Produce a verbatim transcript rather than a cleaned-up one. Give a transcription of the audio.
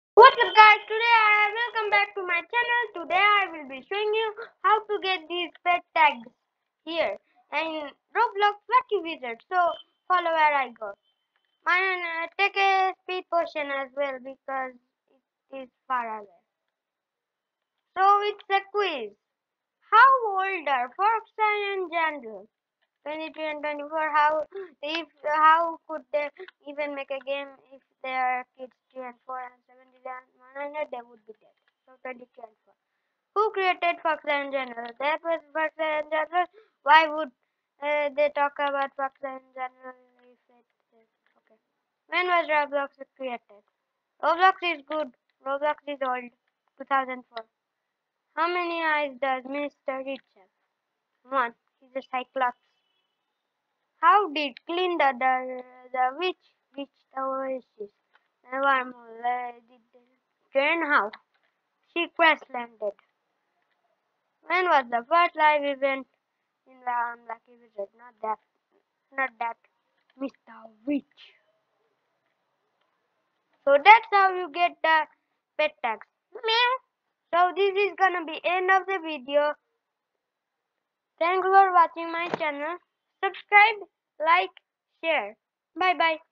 What's up guys, today I welcome back to my channel. Today I will be showing you how to get these pet tags here in Roblox Lucky Wizard. So follow where I go. Mine, uh, take a speed potion as well because it is far away. So it's a quiz. How old are Foxy and Jandal? twenty-three and twenty-four. How if how could they even make a game if they are kids three and four and seventy and one hundred? They would be dead. So twenty-three and four. Who created Fox and General? That was Fox and General. Why would uh, they talk about Fox and General if it's okay? When was Roblox created? Roblox is good. Roblox is old. two thousand four. How many eyes does Mister Rich have? One. He's a cyclops. How did Glinda the, the witch reach the oasis? Nevermore uh, did Jane how? She crash landed. When was the first live event in the Unlucky Wizard? Not that, not that, Mister Witch. So that's how you get the pet tags. Meow. So this is gonna be end of the video. Thanks for watching my channel. Subscribe, like, share. Bye bye.